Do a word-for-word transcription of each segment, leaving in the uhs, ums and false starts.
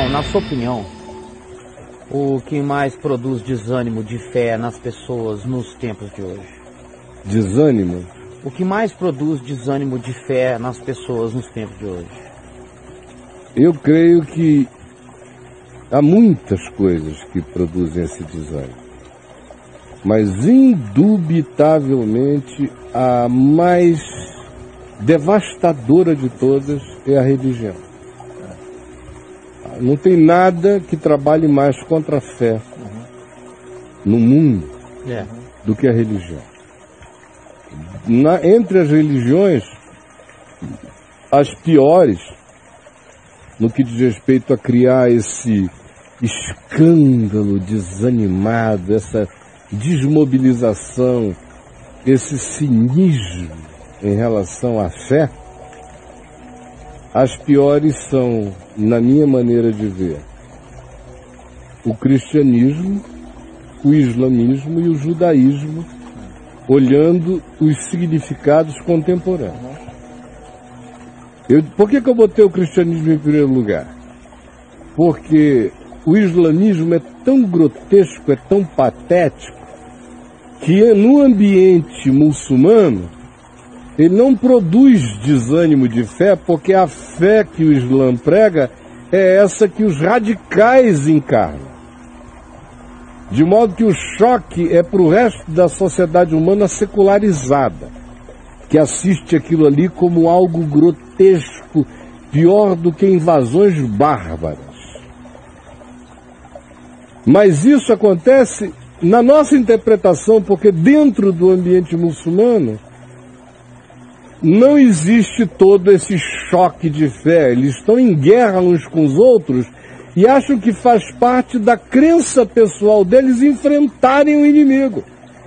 opinião, na sua opinião, o que mais produz desânimo de fé nas pessoas nos tempos de hoje? Desânimo? O que mais produz desânimo de fé nas pessoas nos tempos de hoje? Eu creio que há muitas coisas que produzem esse desânimo. Mas, indubitavelmente, a mais devastadora de todas é a religião. Não tem nada que trabalhe mais contra a fé no mundo É. do que a religião. Na, entre as religiões, as piores, no que diz respeito a criar esse escândalo desanimado, essa desmobilização, esse cinismo em relação à fé, as piores são, na minha maneira de ver, o cristianismo, o islamismo e o judaísmo, olhando os significados contemporâneos. Eu, por que que eu botei o cristianismo em primeiro lugar? Porque o islamismo é tão grotesco, é tão patético, que no ambiente muçulmano, ele não produz desânimo de fé, porque a fé que o Islã prega é essa que os radicais encarnam. De modo que o choque é para o resto da sociedade humana secularizada, que assiste aquilo ali como algo grotesco, pior do que invasões bárbaras. Mas isso acontece na nossa interpretação, porque dentro do ambiente muçulmano não existe todo esse choque de fé. Eles estão em guerra uns com os outros e acham que faz parte da crença pessoal deles enfrentarem o inimigo.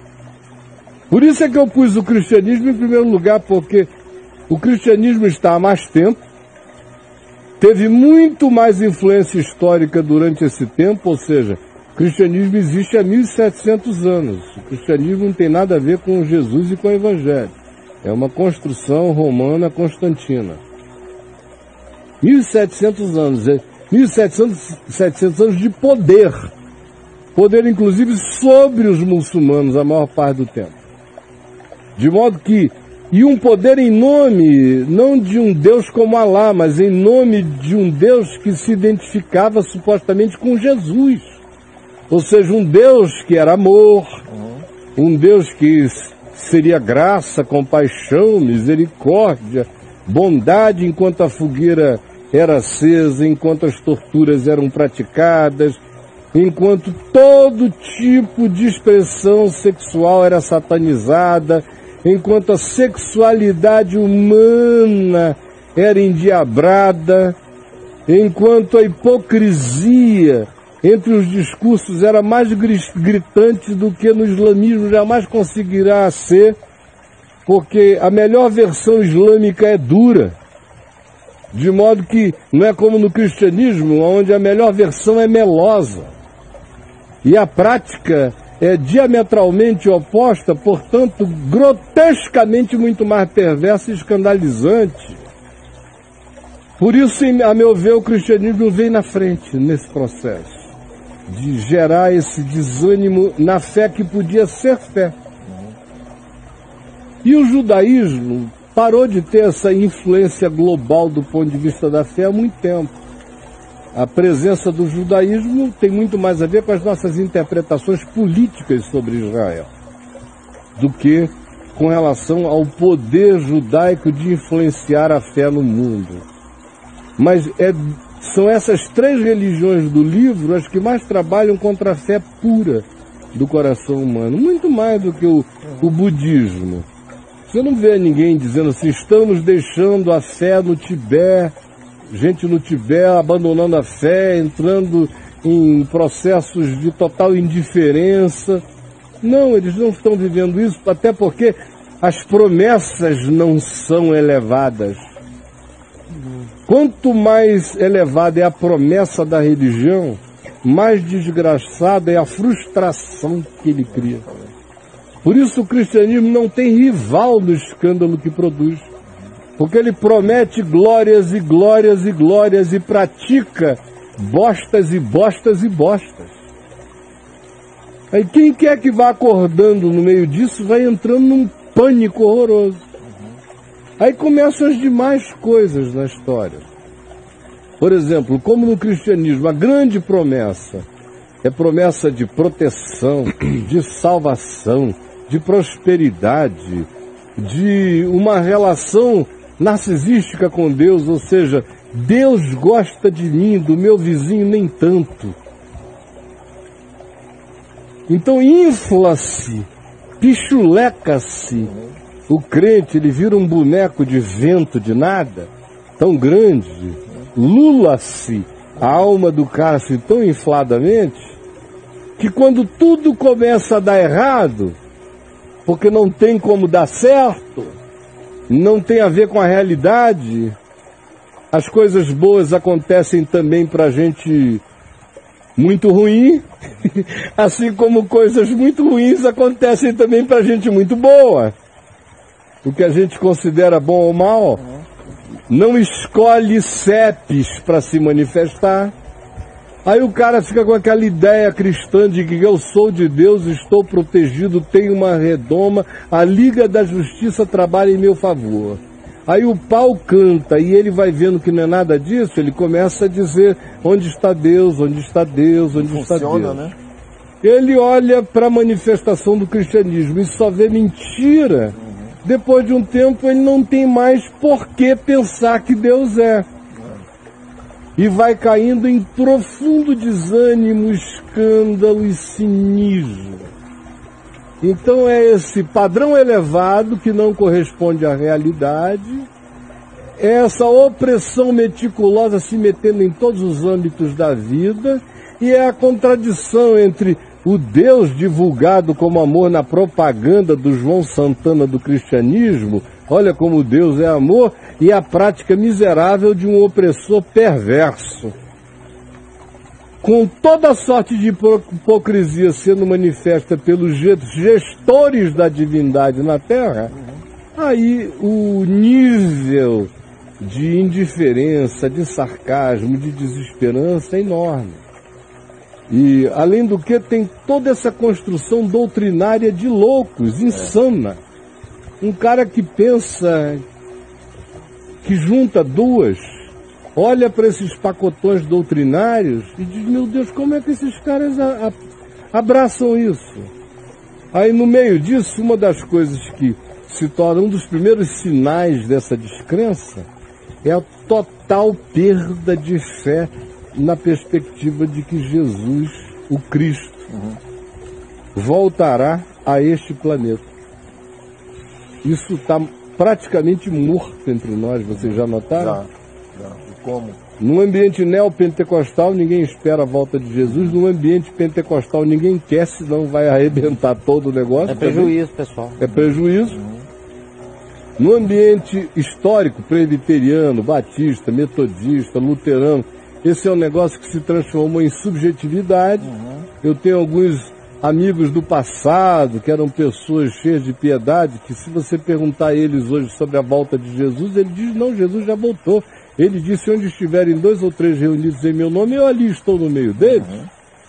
Por isso é que eu pus o cristianismo em primeiro lugar, porque o cristianismo está há mais tempo, teve muito mais influência histórica durante esse tempo, ou seja, o cristianismo existe há mil e setecentos anos. O cristianismo não tem nada a ver com Jesus e com o Evangelho. É uma construção romana constantina. mil e setecentos anos, mil e setecentos anos de poder. Poder, inclusive, sobre os muçulmanos a maior parte do tempo. De modo que, e um poder em nome, não de um Deus como Alá, mas em nome de um Deus que se identificava supostamente com Jesus. Ou seja, um Deus que era amor, um Deus que seria graça, compaixão, misericórdia, bondade enquanto a fogueira era acesa, enquanto as torturas eram praticadas, enquanto todo tipo de expressão sexual era satanizada, enquanto a sexualidade humana era endiabrada, enquanto a hipocrisia entre os discursos era mais gritante do que no islamismo jamais conseguirá ser, porque a melhor versão islâmica é dura, de modo que não é como no cristianismo, onde a melhor versão é melosa, e a prática é diametralmente oposta, portanto, grotescamente muito mais perversa e escandalizante. Por isso, a meu ver, o cristianismo vem na frente nesse processo de gerar esse desânimo na fé que podia ser fé. E o judaísmo parou de ter essa influência global do ponto de vista da fé há muito tempo. A presença do judaísmo tem muito mais a ver com as nossas interpretações políticas sobre Israel do que com relação ao poder judaico de influenciar a fé no mundo. Mas é, são essas três religiões do livro as que mais trabalham contra a fé pura do coração humano, muito mais do que o, o budismo. Você não vê ninguém dizendo assim, estamos deixando a fé no Tibete, gente no Tibete abandonando a fé, entrando em processos de total indiferença. Não, eles não estão vivendo isso, até porque as promessas não são elevadas. Quanto mais elevada é a promessa da religião, mais desgraçada é a frustração que ele cria. Por isso o cristianismo não tem rival no escândalo que produz. Porque ele promete glórias e glórias e glórias e pratica bostas e bostas e bostas. Aí quem quer que vá acordando no meio disso vai entrando num pânico horroroso. Aí começam as demais coisas na história. Por exemplo, como no cristianismo, a grande promessa é promessa de proteção, de salvação, de prosperidade, de uma relação narcisística com Deus, ou seja, Deus gosta de mim, do meu vizinho nem tanto. Então infla-se, pichuleca-se o crente, ele vira um boneco de vento de nada, tão grande, lula-se a alma do cara assim, tão infladamente, que quando tudo começa a dar errado, porque não tem como dar certo, não tem a ver com a realidade, as coisas boas acontecem também pra gente muito ruim, assim como coisas muito ruins acontecem também pra gente muito boa. O que a gente considera bom ou mal, não escolhe cepes para se manifestar. Aí o cara fica com aquela ideia cristã de que eu sou de Deus, estou protegido, tenho uma redoma, a Liga da Justiça trabalha em meu favor. Aí o pau canta e ele vai vendo que não é nada disso, ele começa a dizer onde está Deus, onde está Deus, onde Funciona, está Deus. Né? Ele olha para a manifestação do cristianismo e só vê mentira. Uhum. Depois de um tempo ele não tem mais por que pensar que Deus é. E vai caindo em profundo desânimo, escândalo e cinismo. Então é esse padrão elevado que não corresponde à realidade, é essa opressão meticulosa se metendo em todos os âmbitos da vida, e é a contradição entre o Deus divulgado como amor na propaganda do João Santana do cristianismo, olha como Deus é amor, e a prática miserável de um opressor perverso. Com toda sorte de hipocrisia sendo manifesta pelos gestores da divindade na Terra, aí o nível de indiferença, de sarcasmo, de desesperança é enorme. E, além do que, tem toda essa construção doutrinária de loucos, insana. Um cara que pensa, que junta duas, olha para esses pacotões doutrinários e diz, meu Deus, como é que esses caras a, a, abraçam isso? Aí, no meio disso, uma das coisas que se torna um dos primeiros sinais dessa descrença é a total perda de fé na perspectiva de que Jesus, o Cristo, uhum. voltará a este planeta. Isso está praticamente morto entre nós, vocês já notaram? Já, já. E como? No ambiente neopentecostal, ninguém espera a volta de Jesus. No ambiente pentecostal, ninguém quer, senão vai arrebentar todo o negócio. É prejuízo, também. pessoal. É prejuízo. Uhum. No ambiente histórico, presbiteriano, batista, metodista, luterano, esse é um negócio que se transformou em subjetividade. Uhum. Eu tenho alguns amigos do passado, que eram pessoas cheias de piedade, que se você perguntar a eles hoje sobre a volta de Jesus, ele diz, não, Jesus já voltou. Ele disse, onde estiverem dois ou três reunidos em meu nome, eu ali estou no meio deles. Uhum.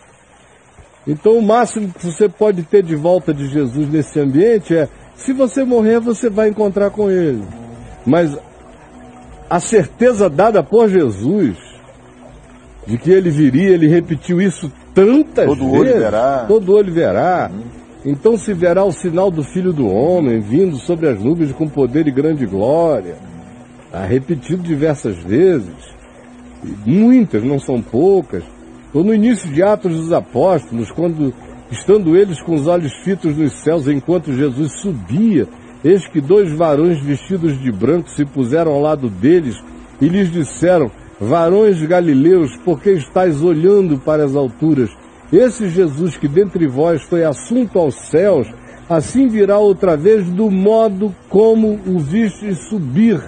Então o máximo que você pode ter de volta de Jesus nesse ambiente é, se você morrer, você vai encontrar com ele. Mas a certeza dada por Jesus de que ele viria, ele repetiu isso tantas todo vezes. Olho verá. Todo olho verá. Uhum. Então se verá o sinal do Filho do Homem, vindo sobre as nuvens com poder e grande glória. Está repetido diversas vezes. Muitas, não são poucas. Ou no início de Atos dos Apóstolos, quando, estando eles com os olhos fitos nos céus, enquanto Jesus subia, eis que dois varões vestidos de branco se puseram ao lado deles e lhes disseram, varões galileus, por que estáis olhando para as alturas? Esse Jesus que dentre vós foi assunto aos céus, assim virá outra vez do modo como o vistes subir.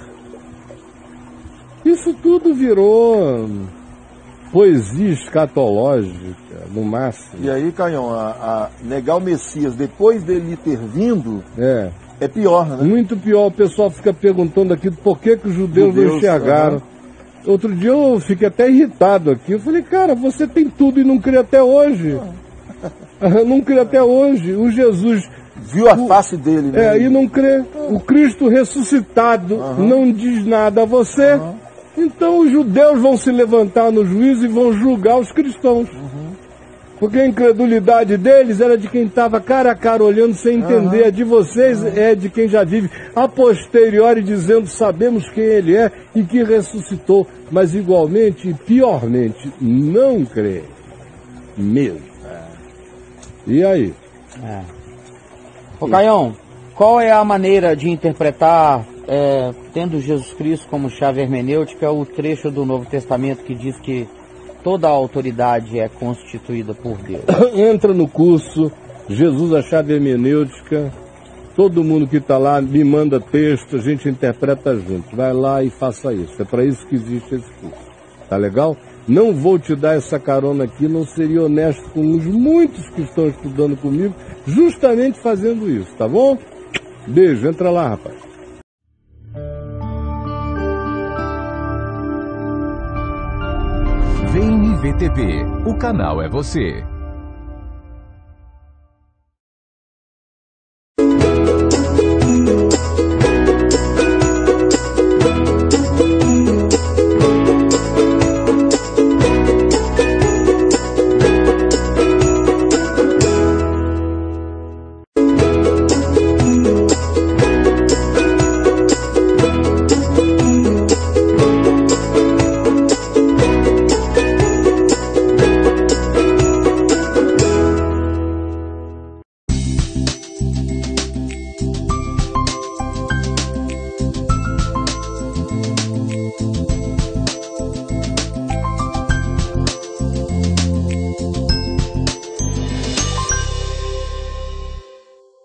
Isso tudo virou poesia escatológica, no máximo. E aí, Caião, a, a negar o Messias depois dele ter vindo é, é pior, né? Muito pior. O pessoal fica perguntando aqui por que, que os judeus, judeus não enxergaram. Uhum. Outro dia eu fiquei até irritado aqui. Eu falei, cara, você tem tudo e não crê até hoje. Não crê até hoje. O Jesus... Viu a o, face dele, né? É, e não crê. O Cristo ressuscitado uhum. não diz nada a você. Uhum. Então os judeus vão se levantar no juízo e vão julgar os cristãos. Uhum. Porque a incredulidade deles era de quem estava cara a cara olhando sem entender. Uhum. A de vocês uhum. é de quem já vive a posteriori dizendo sabemos quem ele é e que ressuscitou. Mas igualmente e piormente não crê. Mesmo. É. E aí? É. Ô Caião, qual é a maneira de interpretar, é, tendo Jesus Cristo como chave hermenêutica, o trecho do Novo Testamento que diz que toda a autoridade é constituída por Deus? Entra no curso, Jesus a chave hermenêutica, todo mundo que está lá me manda texto, a gente interpreta junto. Vai lá e faça isso, é para isso que existe esse curso. Tá legal? Não vou te dar essa carona aqui, não seria honesto com os muitos que estão estudando comigo, justamente fazendo isso, tá bom? Beijo, entra lá, rapaz. Vem I V T V, o canal é você.